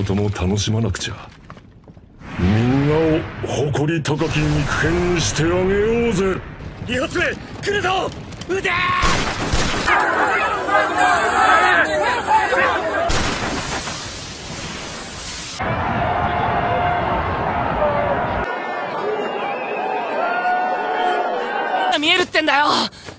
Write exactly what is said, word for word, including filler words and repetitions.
とも楽しまなくちゃ。みんなを誇り高き肉片にしてあげようぜ。 二発目来るぞ。撃て見えるってんだよ。